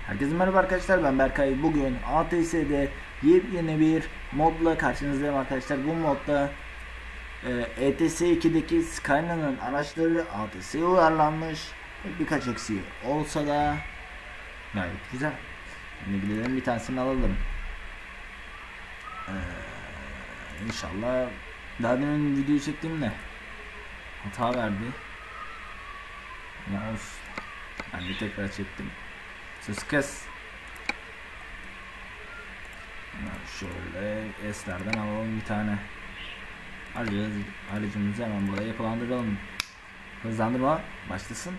Herkese merhaba arkadaşlar, ben Berkay. Bugün ATS'de yepyeni bir modla karşınızdayım arkadaşlar. Bu modda ETS 2'deki Skyline'ın araçları ATS'ye uyarlanmış. Birkaç eksiği olsa da gayet güzel. Şimdi gidelim bir tanesini alalım. İnşallah. Daha demin videoyu çektiğimde hata verdi. Ya olsun. Ben de tekrar çektim. Söz kes. Şöyle S'lerden alalım bir tane. Aracımızı hemen buraya yapılandıralım. Hızlandırma başlasın.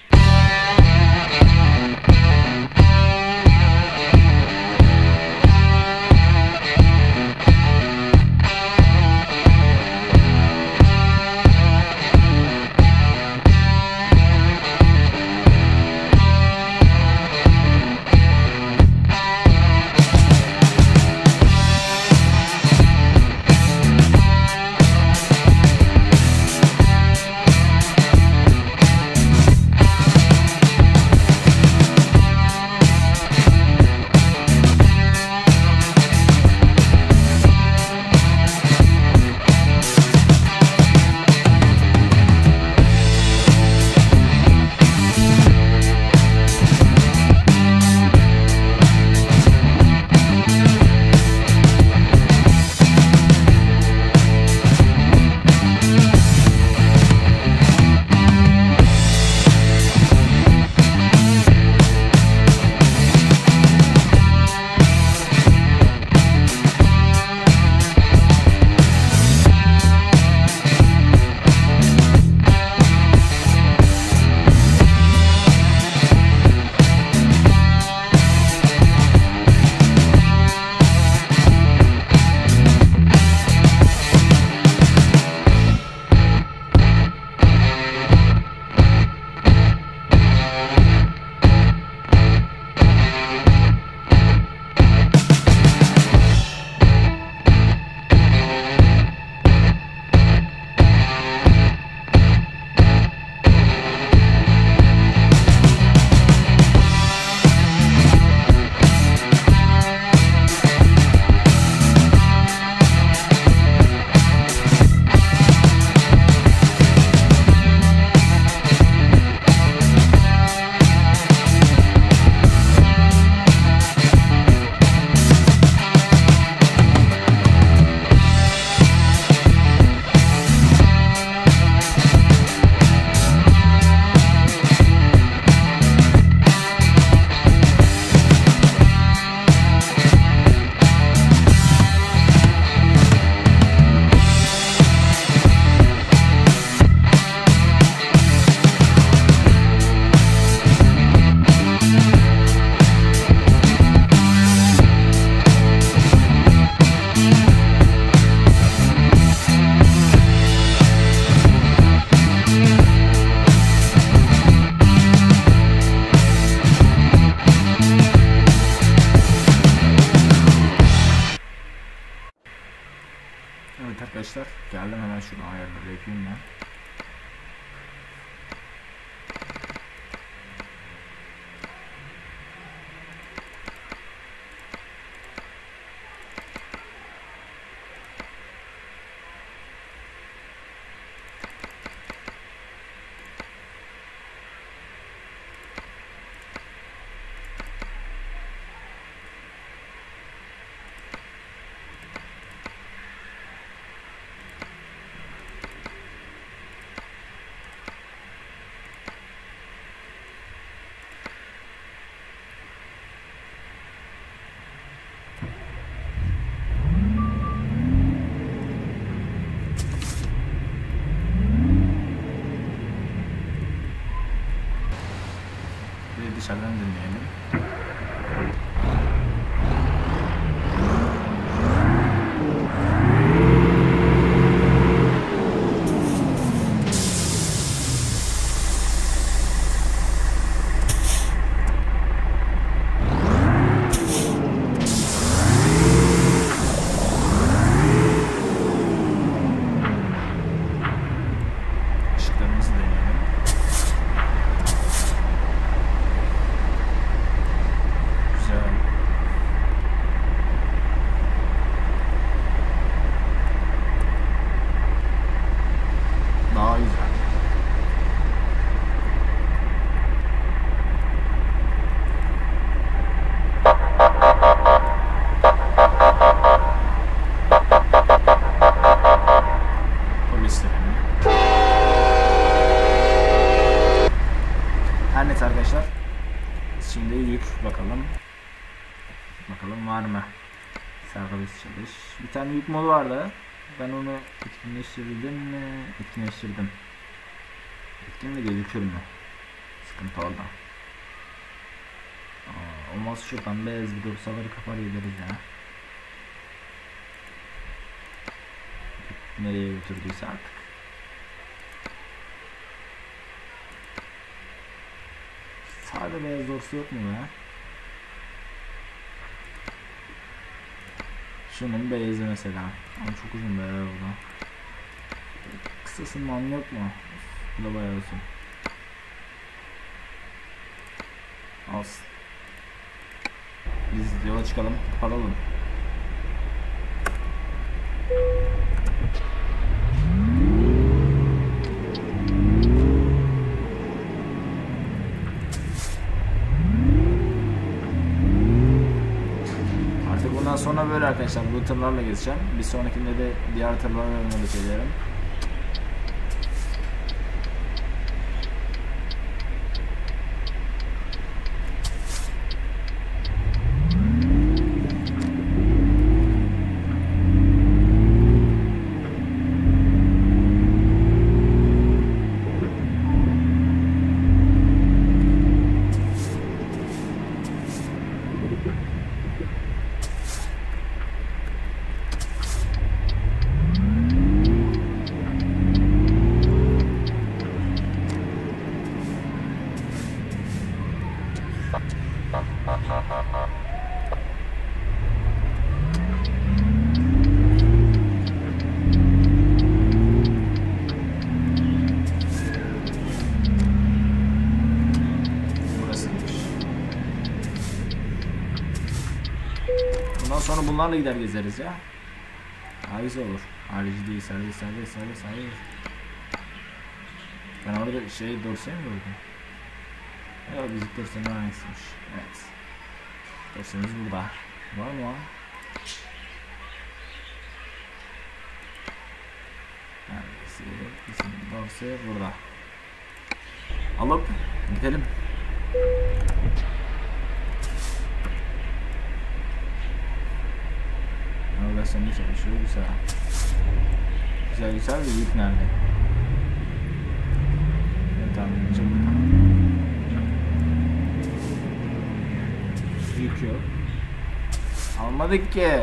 Evet arkadaşlar, geldim, hemen şuradan ayarları yapayım ben. Dışarıdan dinleyelim. Işıklarımızı deneyelim. Şimdi yük bakalım. Bakalım var mı? Serbest çalış. Bir tane yük modu vardı. Ben onu etkinleştirdim mi? Etkinleştirdim. Etkin de gözükür mü? Sıkıntı orada. Olmaz, şuradan beyaz bir dosyaları kapar gideriz ya. Nereye götürdüyse artık. Sade beyaz dosya yok mu ya? Şunun beyazı mesela. Ama çok uzun be orada. Kısasından yok mu? Bu da bayağı uzun. Alsın. Biz yola çıkalım, paralım. Artık bundan sonra böyle arkadaşlar, bu tırlarla gezeceğim. Bir sonrakinde de diğer tırlarla yolculuk ederim. Bundan sonra bunlarla gider gezeriz ya. Harici olur. Harici değil, servis. Ben orada dosya mı gördüm? Ya bizim dosyanın aynısıymış. Evet. Dosyamız burada. Var mı o? Neredeyse bizim dosya burada. Alıp gidelim. Navigasyonu çalışıyor, güzel ve yük nerede? Tamam, yük yok. Almadık ki.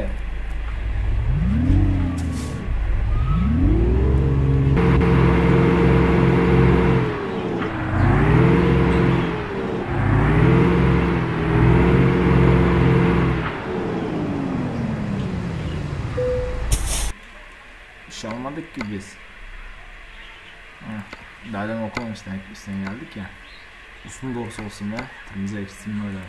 Almadık ki biz. Daha demin okumamışlar, üstüne geldik ya. Üstün doğrusu olsun be. Temize eksin böyle.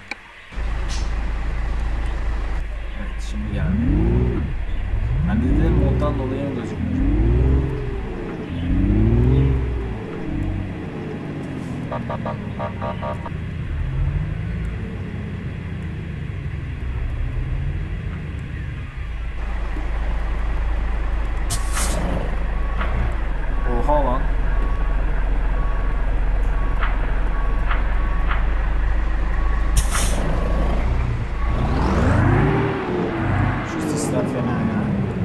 Evet, şimdi geldi. Ben de dedim moddan dolayı mı gözükmüyor? Oha lan. Şu sisler fena ya.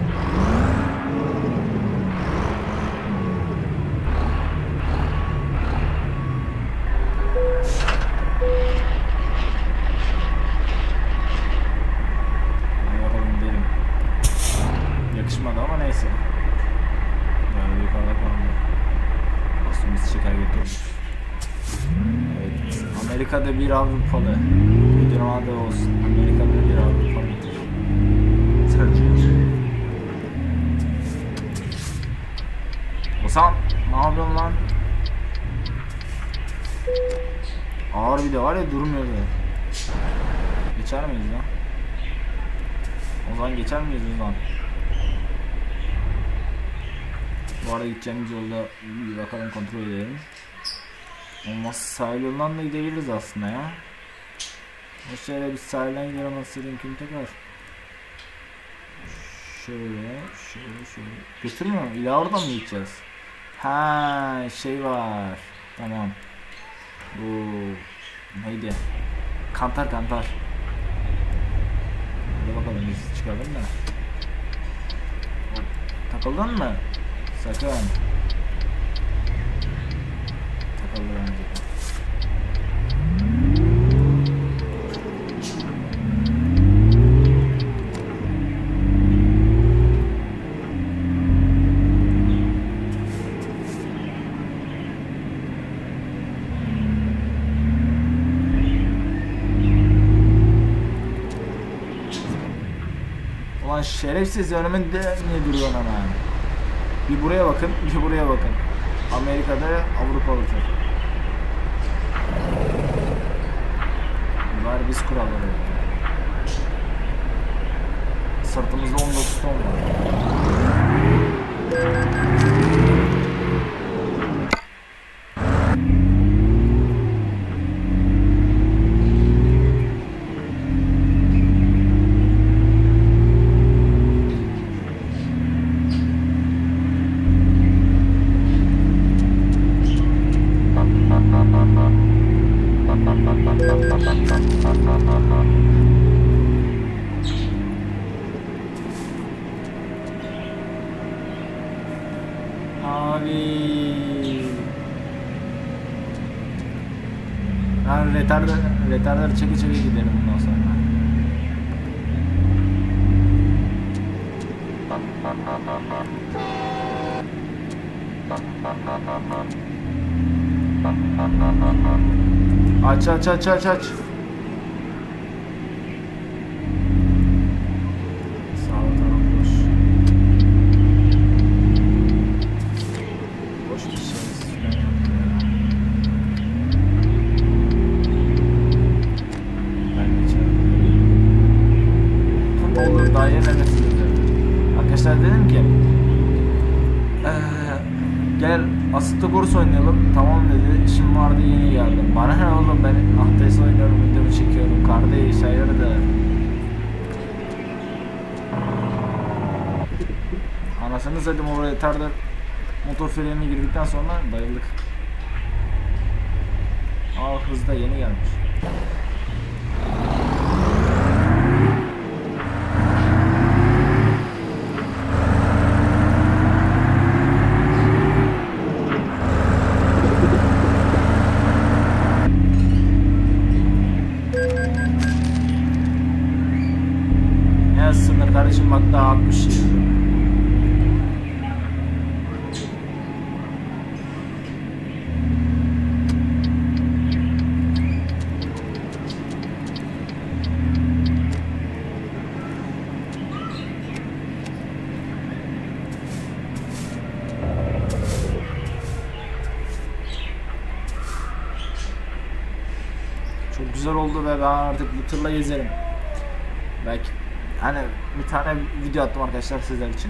Ne yapalım derim. Yakışmadı ama neyse. Yani yukarıda kaldı. Aslında çeker götürür. Evet. Amerika'da bir Avrupalı. Bir dramada olsun. Amerika'da bir Avrupalıdır. Tercih. Ozan, ne yapıyorsun lan? Ağır bir de var ya, durmuyor da. Geçer miyiz lan? Ozan geçer miyiz Ozan? Bu arada gideceğimiz yolda bir bakalım, kontrol edelim. Olmazsa sahil yolundan da gidebiliriz aslında ya. O şöyle bir sahilden gidelim, asılayım kim tekrar. Şöyle. Götürmüyor mu? İlla oradan mı gideceğiz? Ha, şey var. Tamam. Bu neydi? Kantar kantar. Hadi bakalım biz çıkalım da. Takıldın mı? Sakın. Takıldı bence. Ulan şerefsiz önümde ne duruyorsun hemen? Bir buraya bakın, bir buraya bakın. Amerika'da Avrupalıdır. Bunlar biz kuralları. Sırtımızda 19 ton var. Abi. Ben retarder çeke çeke gidelim bundan sonra. Aç aç aç aç aç. Arkadaşlar dedim ki gel Assetto Corsa oynayalım. Tamam dedi. İşim vardı yeni geldim. Bana ne oğlum, ben ATS oynuyorum, videomu çekiyorum. Kardeş hayırdır. Anasını zaten oraya yeterdir. Motor frenine girdikten sonra bayıldık. Hız da yeni gelmiş. Sınır kardeşim, bak daha 60 yıl. Çok güzel oldu ve ben artık bu tırla gezerim. Belki hani bir tane video attım arkadaşlar sizler için.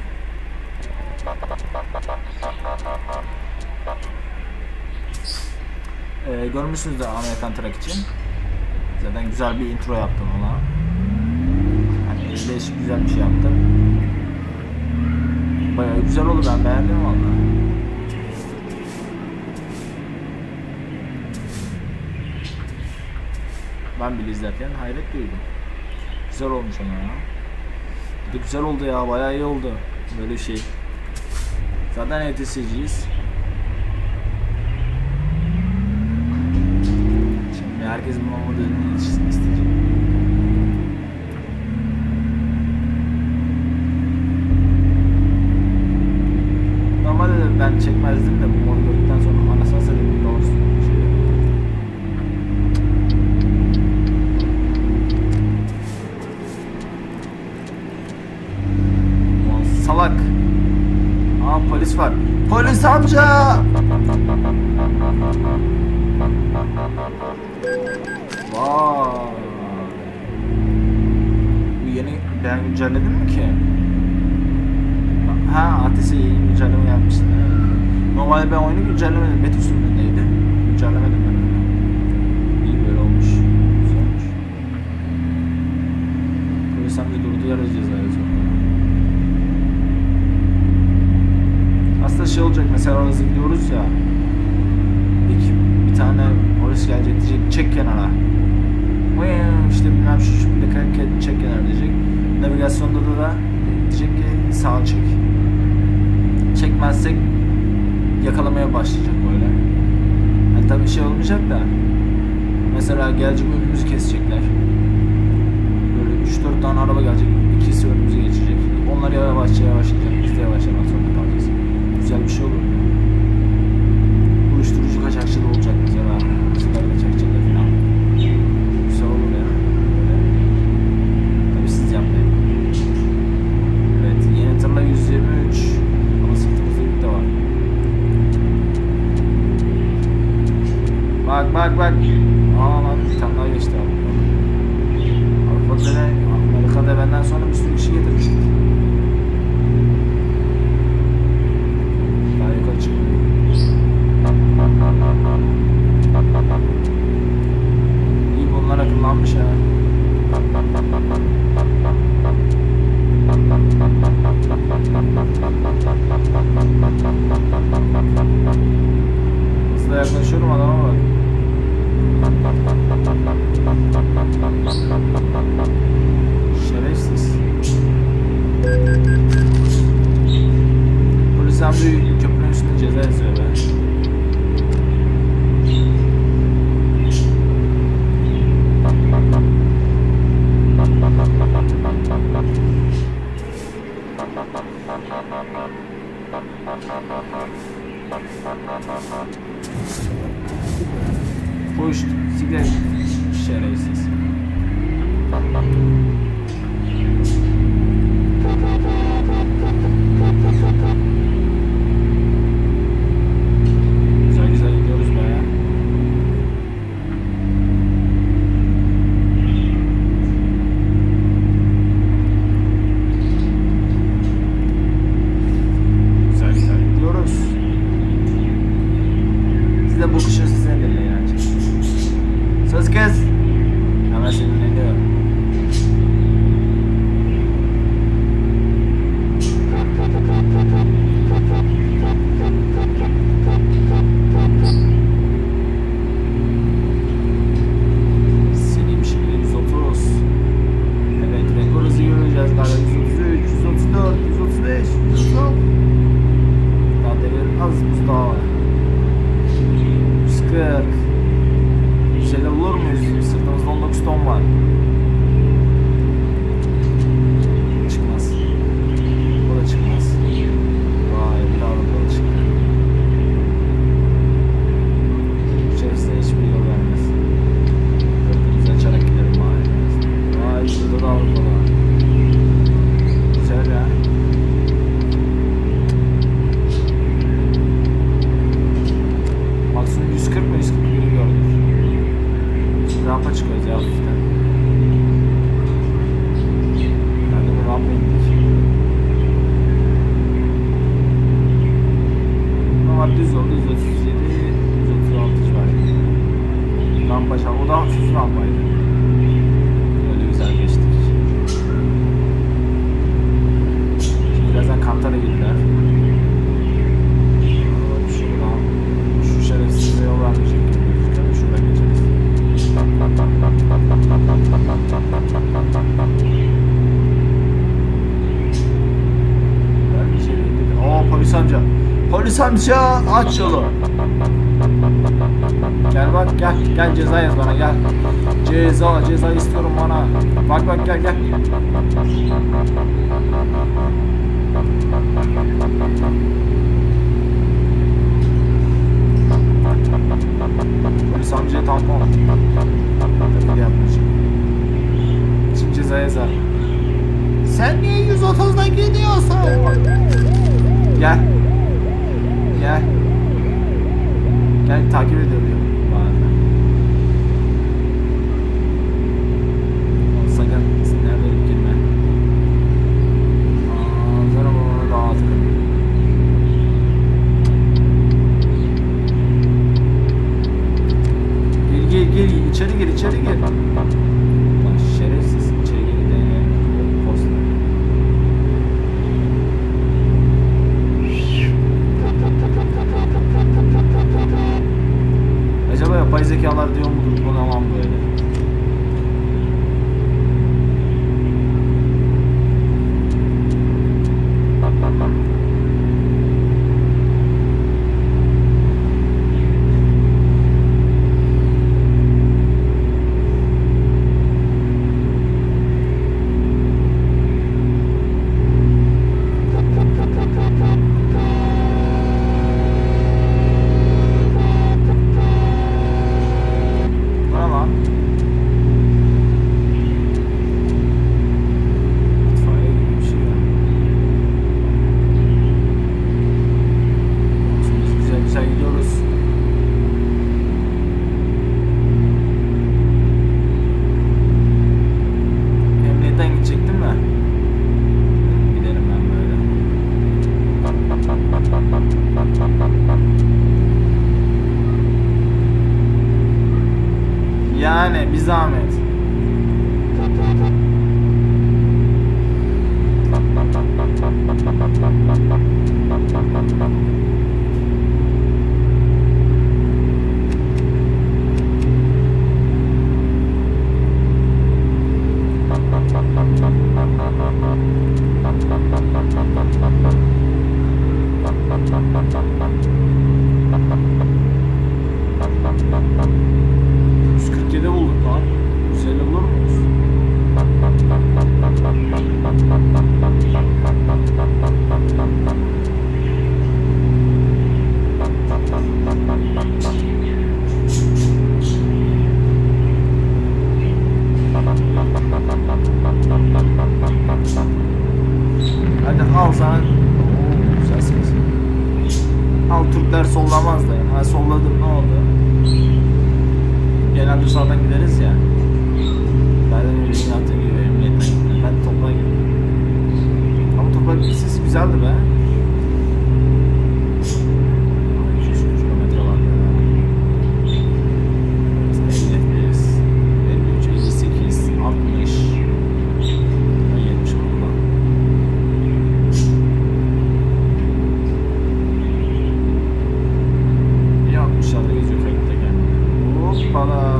Görmüşsünüzdür Amerikan Truck için. Zaten güzel bir intro yaptım ona. Hani değişik güzel bir şey yaptım. Bayağı güzel oldu, ben beğendim valla. Ben bile izlerken hayret duydum. Güzel olmuş ama ya. Bir de güzel oldu ya, bayağı iyi oldu. Böyle şey. Zaten ETS'ciyiz. Şimdi herkes bu modelini yetişsin isteyecek. Normalde ben çekmezdim de bu modu gördükten sonra anasını satayım doğrusu. Salak. Polis var. Polis amca. Vay. Bu yeni ben güncelledim mi ki? ATS'ye yeni güncelleme gelmişti. Normalde ben oyunu güncellemedim. Beta sürümündeydi. Güncellemedim ben onu. İyi böyle olmuş. Güzel olmuş. Polis amca durdu yere cezayı sonra. Aslında şey olacak, mesela hızlı gidiyoruz ya, bir tane polis gelecek, diyecek çek kenara. O işte bilmem şu plaka çek kenar diyecek. Navigasyonda da diyecek ki sağa çek. Çekmezsek yakalamaya başlayacak böyle. Yani tabii şey olmayacak da mesela gelecek önümüzü kesecekler. Böyle 3-4 tane araba gelecek. İkisi önümüze geçecek. Onlar yavaşça yavaşlayacak. Biz de yavaşlamak zorunda kalacağız. Güzel bir şey olur. Uyuşturucu kaçakçılığı olacak mesela. Sigara kaçakçılığı falan. Güzel olur ya. Böyle. Tabii siz yapmayın. Evet. Yeni tırla 123. Ama sırtımızda yük de var. Bak. Aa lan bir tane daha geçti abi. Amerika'da benden sonra bir sürü kişi getirmiştik. Daha yukarı çıkıyor. İyi bunlar akıllanmış ha. Hızla yaklaşıyorum adama bak. Şerefsiz. Polis amca köprünün üstünde ceza yazıyor be. Hoş, sigara şerefsiz. Güzel gidiyoruz be. Güzel gidiyoruz. Siz de bu kuşu size belli yani. Söz kez. Hemen sinirleniyor. Selim şimdi 130. Evet rekor hızı göreceğiz galiba. 133, 134, 135, 136. Daha devir az buz daha var. 140. Bir şeyler olur muyuz? Sırtımızda 19 ton var. Çıkmaz. O da çıkmaz. Vay bir daha da çıktı. İçerisinde hiçbir yol vermez. Gördüğümüzü açarak gidelim bari. Vay şurada da Avrupa var. Güzel ya. Maksimum 140 mı 141'i gördük. Rampa çıkıyoruz ya hafiften. Nerede bir rampa indik. Ama düz yol 137, 136 civarı. Rampa çal. O da hafif rampaydı. Böyle güzel geçtik. Şimdi birazdan Kantar'a girdiler. Şuradan şu şerefsize yol vermeyecek gibi gözüküyor. Şuradan geçeriz. Polis amca. Polis amca aç yolu. Gel bak gel ceza yaz bana gel. Ceza istiyorum bana. Bak gel. Polis amcaya tampon. Şimdi ceza yazar. Sen niye 130'dan gidiyorsun? Gel takip ediyor bazen. Sakın nerede ölüp girme. Sonra bunu dağıtırım. Gir içeri gir. Lan şerefsiz içeri gir de posta. Acaba yapay zekalar diyor mudur bu zaman böyle? zahmet. Hadi al sana. Oo, güzel ses. Al, Türkler sollamaz da. Ha, solladım, ne oldu? Genelde sağdan gideriz ya. Zaten öyle yaptığım gibi emniyetten gittim. Ben toprağa gittim. Ama toprağa gittim, sesi güzeldi be. 200 kilometre var ya. 51, 53, 58, 60. 70 oldu lan. İyi 60'larda geziyor kayıtta kendini. Hoppala.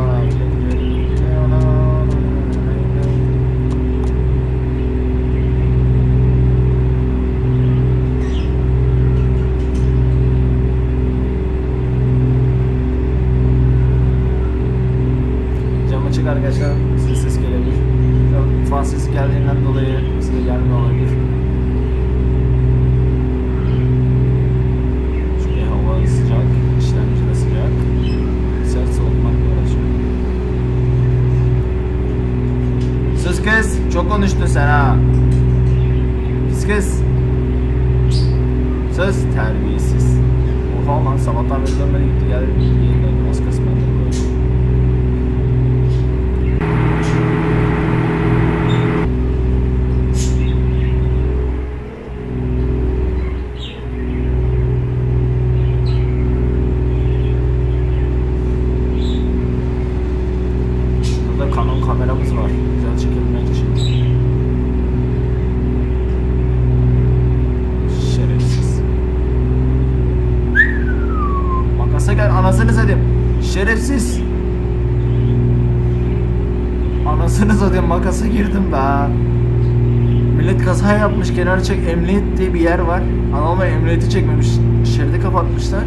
Cam açık arkadaşlar, size ses gelebilir. Fan sesi geldiğinden dolayı size gelmiyor olabilir. Çünkü hava sıcak, işlemci de sıcak. Sert soğutmakla uğraşıyor. Sus kız, çok konuştun sen ha. Pis kız. Sus, terbiyesiz. Oha lan, sabahtan beri dönmedi gitti geldi. Yeniden az kısmen de böyle. Canon kameramız var. Güzel çekebilmek için. Şerefsiz. Makasa gel, anasını satayım. Şerefsiz. Anasını satayım, makasa girdim be. Millet kaza yapmış, kenara çek. Emniyet diye bir yer var. Ama emniyeti çekmemiş. Şeridi kapatmışlar.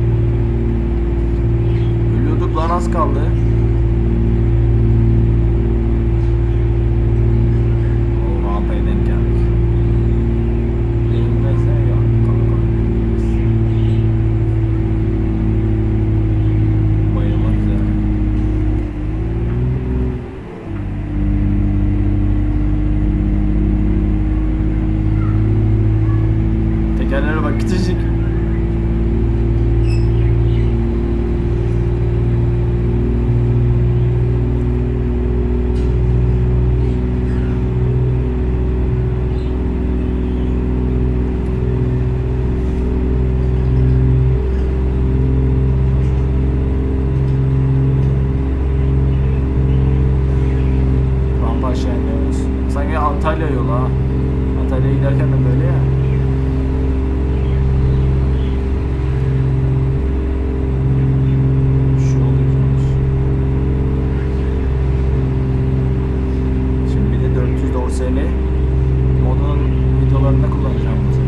Ölüyorduk lan, az kaldı. Tekerlere bak, küçücük. Rampa aşağı iniyoruz. Sanki Antalya yolu ha. Antalya'ya giderken de böyle ya. Modunun videolarında kullanacağım mesela.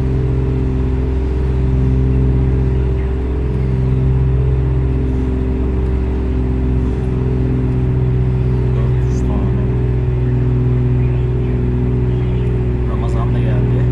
Ramazan da geldi.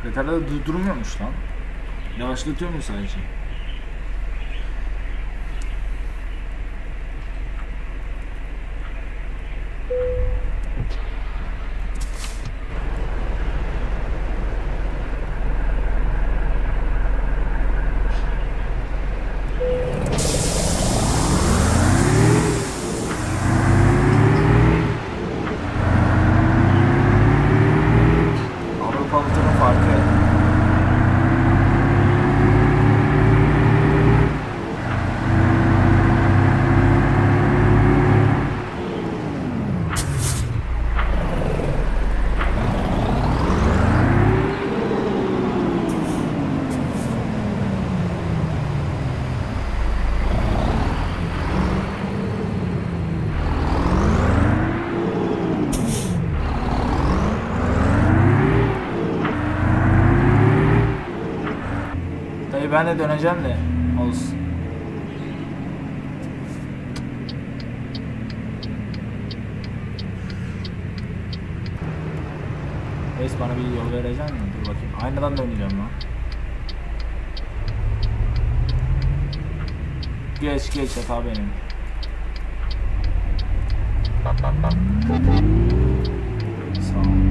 Betarda durmuyormuş lan. Yavaşlatıyor mu sadece? Avrupalıların farkı. Dayı ben de döneceğim de olsun. Reis bana bir yol vereceksin mi? Dur bakayım. Aynadan döneceğim lan. Geç geç hata benim. Sağ ol.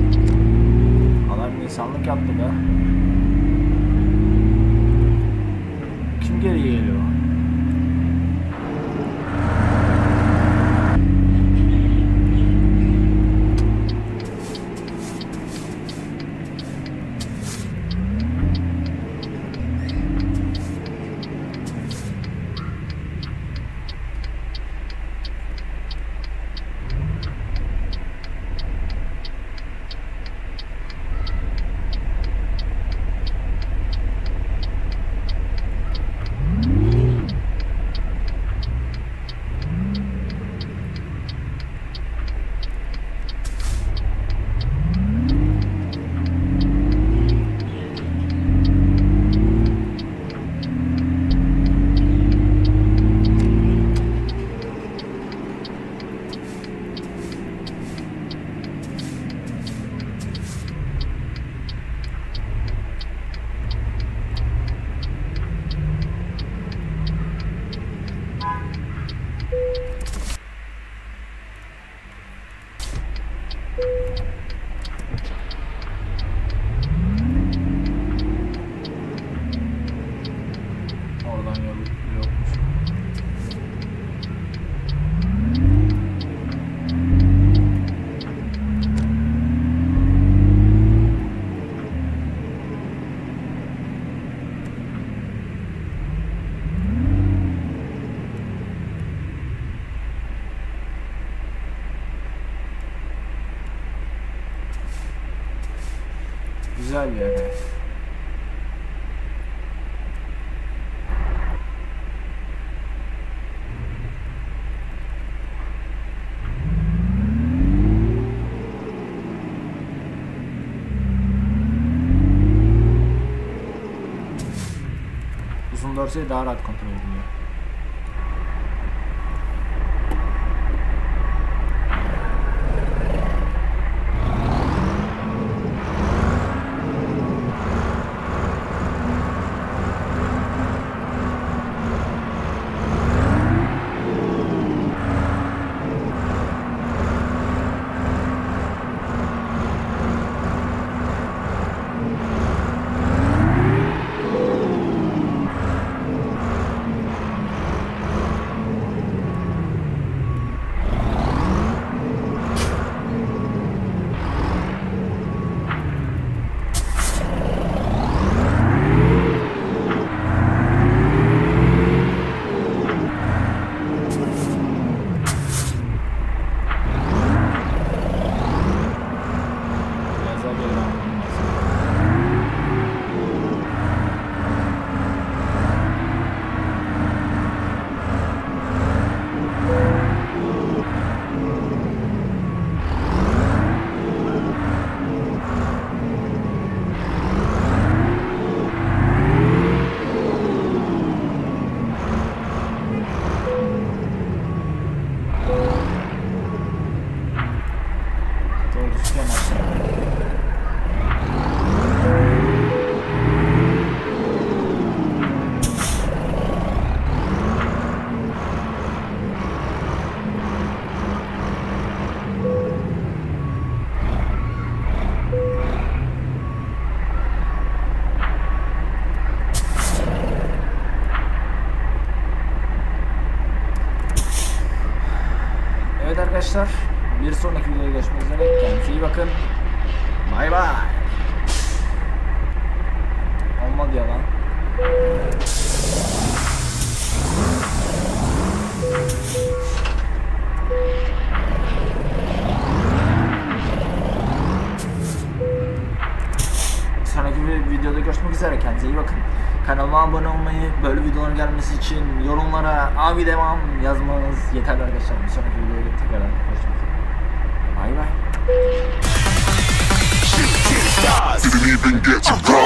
Adam insanlık yaptı be. Kim geriye geliyor? Oradan yol yokmuş. Güzel bir yer. Uzun dorseyi daha rahat kontrol ediliyor. arkadaşlar. Bir sonraki videoda görüşmek üzere. Kendinize iyi bakın. Bay bay. Olmadı ya lan. Sonraki bir videoda görüşmek üzere. Kendinize iyi bakın. Kanalıma abone olmayı, böyle videoların gelmesi için yorumlara abi devam yazmanız yeterli arkadaşlar. Bir sonraki videoda tekrardan görüşmek üzere. Bay bay. Didn't even get to